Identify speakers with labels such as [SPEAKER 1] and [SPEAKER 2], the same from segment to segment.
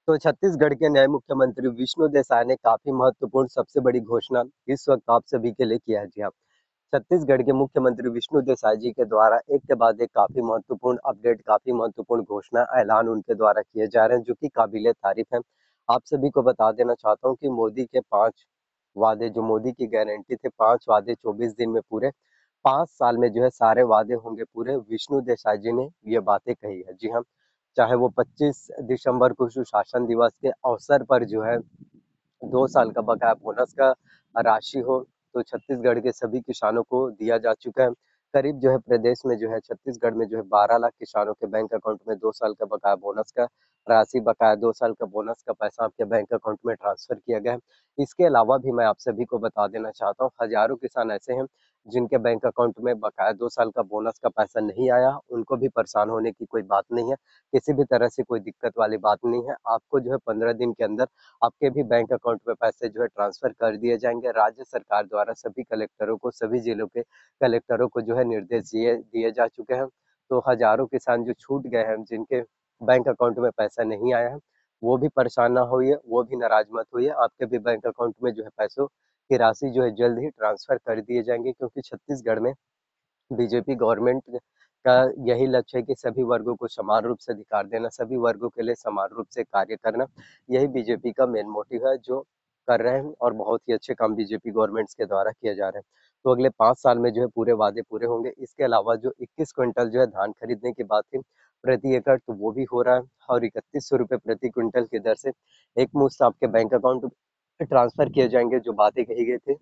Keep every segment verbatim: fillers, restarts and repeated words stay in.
[SPEAKER 1] तो छत्तीसगढ़ के नए मुख्यमंत्री विष्णु देसाई ने काफी महत्वपूर्ण सबसे बड़ी घोषणा इस वक्त आप सभी के लिए किया है। जी हाँ, छत्तीसगढ़ के मुख्यमंत्री विष्णु देसाई जी के द्वारा एक के बाद एक काफी महत्वपूर्ण अपडेट, काफी महत्वपूर्ण घोषणा, ऐलान उनके द्वारा किए जा रहे हैं, जो कि काबिले तारीफ है। आप सभी को बता देना चाहता हूँ कि मोदी के पांच वादे, जो मोदी की गारंटी थे, पांच वादे चौबीस दिन में पूरे, पांच साल में जो है सारे वादे होंगे पूरे। विष्णु देसाई जी ने ये बातें कही है। जी हाँ, चाहे वो पच्चीस दिसंबर को सुशासन दिवस के अवसर पर जो है दो साल का बकाया बोनस का राशि हो, तो छत्तीसगढ़ के सभी किसानों को दिया जा चुका है। करीब जो है प्रदेश में जो है छत्तीसगढ़ में जो है बारह लाख किसानों के बैंक अकाउंट में दो साल का बकाया बोनस का राशि, बकाया दो साल का बोनस का पैसा आपके बैंक अकाउंट में ट्रांसफर किया गया है। इसके अलावा भी मैं आप सभी को बता देना चाहता हूँ, हजारों किसान ऐसे हैं जिनके बैंक अकाउंट में बकाया दो साल का बोनस का पैसा नहीं आया। उनको भी परेशान होने की कोई बात नहीं है, किसी भी तरह से कोई दिक्कत वाली बात नहीं है। आपको जो है पंद्रह दिन के अंदर आपके भी बैंक अकाउंट में पैसे जो है ट्रांसफर कर दिए जाएंगे। राज्य सरकार द्वारा सभी कलेक्टरों को, सभी जिलों के कलेक्टरों को जो है निर्देश दिए दिए जा चुके हैं। तो हजारों किसान जो छूट गए हैं, जिनके बैंक अकाउंट में पैसा नहीं आया है, वो भी परेशान ना होइए, वो भी नाराज मत होइए। आपके भी बैंक अकाउंट में जो है पैसों की राशि जो है जल्द ही ट्रांसफर कर दिए जाएंगे, क्योंकि छत्तीसगढ़ में बीजेपी गवर्नमेंट का यही लक्ष्य है कि सभी वर्गों को समान रूप से अधिकार देना, सभी वर्गों के लिए समान रूप से कार्य करना। यही बीजेपी का मेन मोटिव है, जो कर रहे हैं, और बहुत ही अच्छे काम बीजेपी गवर्नमेंट्स के द्वारा किए जा रहे हैं। तो अगले पाँच साल में जो है पूरे वादे पूरे होंगे। इसके अलावा जो इक्कीस क्विंटल जो है धान खरीदने की बात थी प्रति एकड़, तो वो भी हो रहा है, और इकतीस सौ रुपये प्रति क्विंटल की दर से एक मुश्त आपके बैंक अकाउंट में ट्रांसफर किए जाएंगे। जो बातें कही गई थी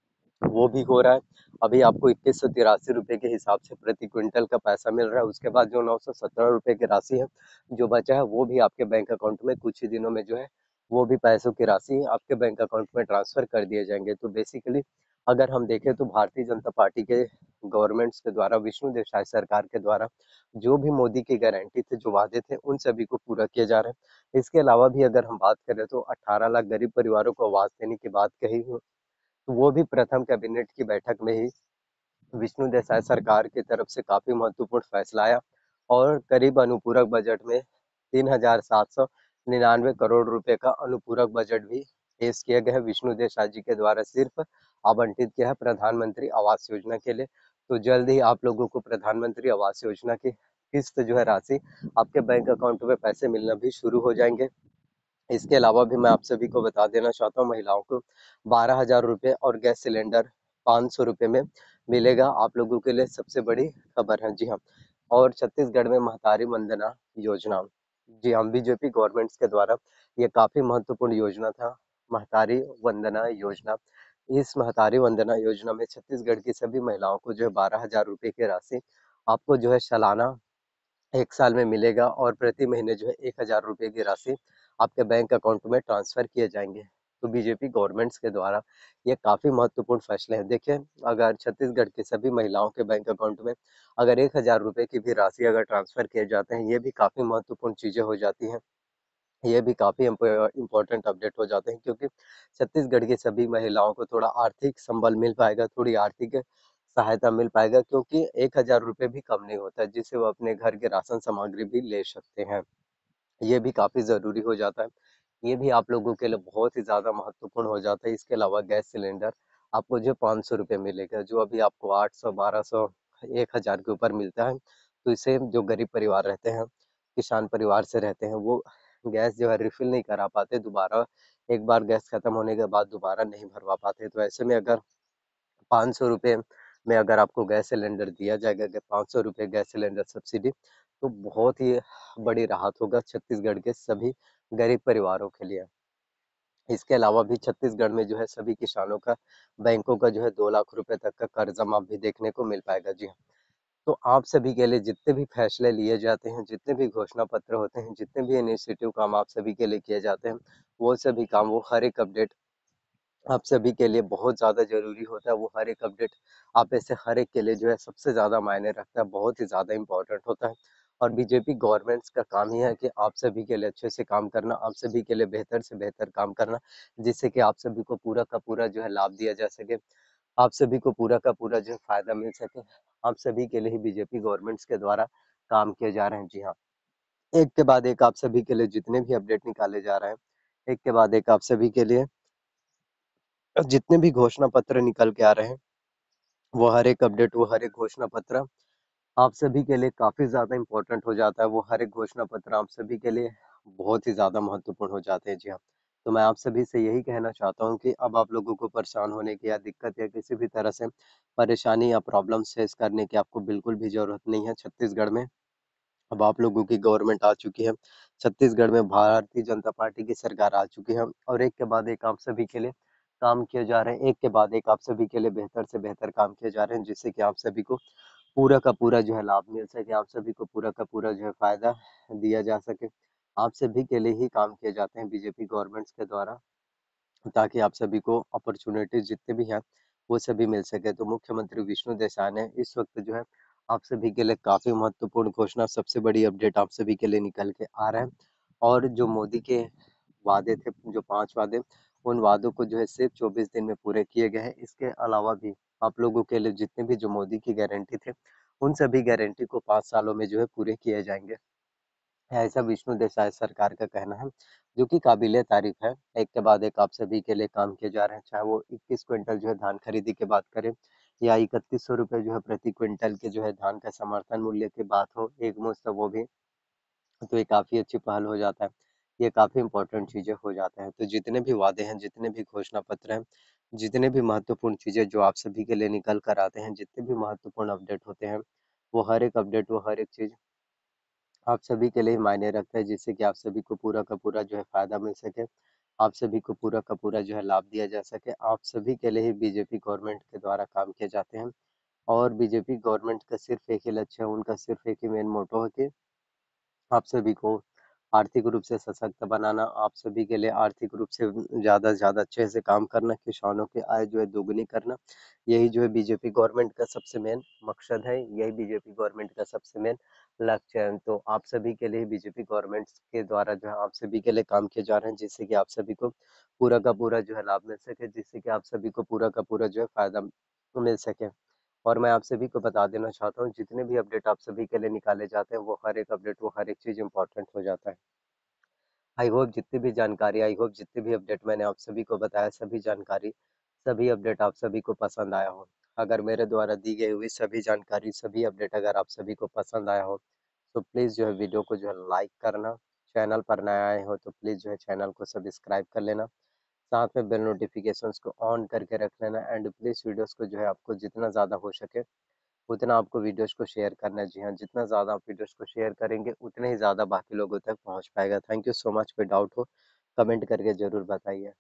[SPEAKER 1] वो भी हो रहा है। अभी आपको इक्कीस सौ तिरासी रुपये के हिसाब से प्रति क्विंटल का पैसा मिल रहा है। उसके बाद जो नौ सौ सत्रह रुपये की राशि है जो बचा है, वो भी आपके बैंक अकाउंट में कुछ ही दिनों में जो है वो भी पैसों की राशि आपके बैंक अकाउंट में ट्रांसफर कर दिए जाएंगे। तो बेसिकली अगर हम देखें तो भारतीय जनता पार्टी के गवर्नमेंट्स के द्वारा, विष्णु देसाई सरकार के द्वारा जो भी मोदी की गारंटी थे, जो वादे थे, उन सभी को पूरा किया जा रहा है। इसके अलावा भी अगर हम बात करें तो अठारह लाख गरीब परिवारों को आवास देने की बात कही, तो वो भी प्रथम कैबिनेट की बैठक में ही विष्णु देसाई सरकार की तरफ से काफी महत्वपूर्ण फैसला आया, और करीब अनुपूरक बजट में तीन हजार सात सौ निन्यानवे करोड़ रुपए का अनुपूरक बजट भी पेश किया गया है। विष्णु देसाई जी के द्वारा सिर्फ आवंटित किया है प्रधानमंत्री आवास योजना के लिए। तो जल्द ही आप लोगों को प्रधानमंत्री आवास योजना की किस्त जो है राशि आपके बैंक अकाउंट में पैसे मिलना भी शुरू हो जाएंगे। इसके अलावा भी मैं आप सभी को बता देना चाहता हूँ, महिलाओं को बारह हजार रुपये और गैस सिलेंडर पाँच सौ रुपये में मिलेगा। आप लोगों के लिए सबसे बड़ी खबर है। जी हाँ, और छत्तीसगढ़ में महतारी वंदना योजना, जी हाँ, बीजेपी गवर्नमेंट्स के द्वारा ये काफी महत्वपूर्ण योजना था, महतारी वंदना योजना। इस महतारी वंदना योजना में छत्तीसगढ़ की सभी महिलाओं को जो है बारह हजार रुपये की राशि आपको जो है सालाना एक साल में मिलेगा, और प्रति महीने जो है एक हजार रुपये की राशि आपके बैंक अकाउंट में ट्रांसफर किए जाएंगे। तो बीजेपी गवर्नमेंट्स के द्वारा ये काफी महत्वपूर्ण फैसले हैं। देखिए, अगर छत्तीसगढ़ की सभी महिलाओं के बैंक अकाउंट में अगर एक हजार रुपये की भी राशि अगर ट्रांसफर किए जाते हैं, ये भी काफी महत्वपूर्ण चीजें हो जाती हैं। ये भी काफी इम्पोर्टेंट अपडेट हो जाते हैं, क्योंकि छत्तीसगढ़ की सभी महिलाओं को थोड़ा आर्थिक संबल मिल पाएगा, थोड़ी आर्थिक सहायता मिल पाएगा, क्योंकि एक हजार रुपये भी कम नहीं होता है, जिससे वो अपने घर के राशन सामग्री भी ले सकते हैं। ये भी काफी जरूरी हो जाता है। ये भी आप लोगों के लिए बहुत ही ज्यादा महत्वपूर्ण हो जाता है। इसके अलावा गैस सिलेंडर आपको जो पाँच सौ रुपये मिलेगा, जो अभी आपको आठ सौ बारह सौ एक हजार के ऊपर मिलता है। तो इसे जो गरीब परिवार रहते हैं, किसान परिवार से रहते हैं, वो गैस जो है रिफिल नहीं करा पाते दोबारा, एक बार गैस खत्म होने के बाद दोबारा नहीं भरवा पाते। तो ऐसे में अगर पाँच सौ रुपये में अगर आपको गैस सिलेंडर दिया जाएगा, अगर पाँच सौ रुपये गैस सिलेंडर सब्सिडी, तो बहुत ही बड़ी राहत होगा छत्तीसगढ़ के सभी गरीब परिवारों के लिए। इसके अलावा भी छत्तीसगढ़ में जो है सभी किसानों का बैंकों का जो है दो लाख रुपए तक का कर्जा माफ भी देखने को मिल पाएगा। जी हाँ, तो आप सभी के लिए जितने भी फैसले लिए जाते हैं, जितने भी घोषणा पत्र होते हैं, जितने भी इनिशिएटिव काम आप सभी के लिए किए जाते हैं, वो सभी काम, वो हर एक अपडेट आप सभी के लिए बहुत ज़्यादा ज़रूरी होता है। वो हर एक अपडेट आप ऐसे हर एक के लिए जो है सबसे ज़्यादा मायने रखता है, बहुत ही ज़्यादा इम्पोर्टेंट होता है। और बीजेपी गवर्नमेंट्स का काम ही है कि आप सभी के लिए अच्छे से काम करना, आप सभी के लिए बेहतर से बेहतर काम करना, जिससे कि आप सभी को पूरा का पूरा जो है लाभ दिया जा सके, आप सभी को पूरा का पूरा जो है फायदा मिल सके। आप सभी के लिए ही बीजेपी गवर्नमेंट्स के द्वारा काम किए जा रहे हैं। जी हाँ, एक के बाद एक आप सभी के लिए जितने भी अपडेट निकाले जा रहे हैं, एक के बाद एक आप सभी के लिए जितने भी घोषणा पत्र निकल के आ रहे हैं, वो हर एक अपडेट, वो हर एक घोषणा पत्र आप सभी के लिए काफ़ी ज़्यादा इम्पोर्टेंट हो जाता है। वो हर एक घोषणा पत्र आप सभी के लिए बहुत ही ज़्यादा महत्वपूर्ण हो जाते हैं। जी हाँ, तो मैं आप सभी से यही कहना चाहता हूँ कि अब आप लोगों को परेशान होने की या दिक्कत या किसी भी तरह से परेशानी या प्रॉब्लम्स फेस करने की आपको बिल्कुल भी ज़रूरत नहीं है। छत्तीसगढ़ में अब आप लोगों की गवर्नमेंट आ चुकी है। छत्तीसगढ़ में भारतीय जनता पार्टी की सरकार आ चुकी है और एक के बाद एक आप सभी के लिए काम किए जा रहे हैं। एक के बाद एक आप सभी के लिए बेहतर से बेहतर काम किए जा रहे हैं, जिससे कि आप सभी को पूरा का पूरा जो है लाभ मिल सके, आप सभी को पूरा का पूरा जो है फ़ायदा दिया जा सके। आप सभी के लिए ही काम किए जाते हैं बीजेपी गवर्नमेंट्स के द्वारा, ताकि आप सभी को अपॉर्चुनिटीज़ जितने भी हैं, वो सभी मिल सके। तो मुख्यमंत्री विष्णु देसाई ने इस वक़्त जो है आप सभी के लिए काफ़ी महत्वपूर्ण घोषणा, सबसे बड़ी अपडेट आप सभी के लिए निकल के आ रहा है। और जो मोदी के वादे थे, जो पाँच वादे, उन वादों को जो है सिर्फ़ चौबीस दिन में पूरे किए गए हैं। इसके अलावा भी आप लोगों के लिए जितने भी जो मोदी की गारंटी थे, उन सभी गारंटी को पाँच सालों में जो है पूरे किए जाएँगे। ऐसा विष्णु देसाई सरकार का कहना है, जो कि काबिल-ए-तारीफ़ है। एक के बाद एक आप सभी के लिए काम किए जा रहे हैं, चाहे वो इक्कीस क्विंटल जो है धान खरीदी की बात करें या इकतीस सौ रुपए जो है प्रति क्विंटल के जो है धान का समर्थन मूल्य की बात हो, एकमुश्त वो भी, तो ये काफ़ी अच्छी पहल हो जाता है। ये काफ़ी इम्पोर्टेंट चीज़ें हो जाते हैं। तो जितने भी वादे हैं, जितने भी घोषणा पत्र हैं, जितने भी महत्वपूर्ण चीज़ें जो आप सभी के लिए निकल कर आते हैं, जितने भी महत्वपूर्ण अपडेट होते हैं, वो हर एक अपडेट, वो हर एक चीज़ आप सभी के लिए मायने रखता है, जिससे कि आप सभी को पूरा का पूरा जो है फ़ायदा मिल सके। आप सभी को पूरा का पूरा जो है लाभ दिया जा सके। आप सभी के लिए ही बीजेपी गवर्नमेंट के द्वारा काम किए जाते हैं और बीजेपी गवर्नमेंट का सिर्फ़ एक ही लक्ष्य है, उनका सिर्फ़ एक ही मेन मोटो है कि आप सभी को आर्थिक रूप से सशक्त बनाना, आप सभी के लिए आर्थिक रूप से ज़्यादा से ज़्यादा अच्छे से काम करना, किसानों की आय जो है दोगुनी करना, यही जो है बीजेपी गवर्नमेंट का सबसे मेन मकसद है, यही बीजेपी गवर्नमेंट का सबसे मेन लक्ष्य है। तो आप सभी के लिए बीजेपी गवर्नमेंट के द्वारा जो है आप सभी के लिए काम किए जा रहे हैं, जिससे कि आप सभी को पूरा का पूरा जो है लाभ मिल सके, जिससे कि आप सभी को पूरा का पूरा जो है फ़ायदा मिल सके। और मैं आप सभी को बता देना चाहता हूँ, जितने भी अपडेट आप सभी के लिए निकाले जाते हैं, वो हर एक अपडेट, वो हर एक चीज़ इम्पोर्टेंट हो जाता है। आई होप जितनी भी जानकारी, आई होप जितने भी अपडेट मैंने आप सभी को बताया, सभी जानकारी, सभी अपडेट आप सभी को पसंद आया हो। अगर मेरे द्वारा दी गई हुई सभी जानकारी, सभी अपडेट अगर आप सभी को पसंद आया हो, तो प्लीज़ जो है वीडियो को जो है लाइक करना, चैनल पर नए आए हो तो प्लीज़ जो है चैनल को सब्सक्राइब कर लेना, साथ में बेल नोटिफिकेशंस को ऑन करके रख लेना एंड प्लीज़ वीडियोस को जो है आपको जितना ज़्यादा हो सके उतना आपको वीडियोस को शेयर करना है। जी हाँ, जितना ज़्यादा आप वीडियोस को शेयर करेंगे, उतने ही ज़्यादा बाकी लोगों तक पहुँच पाएगा। Thank you so much. कोई डाउट हो, कमेंट करके ज़रूर बताइए।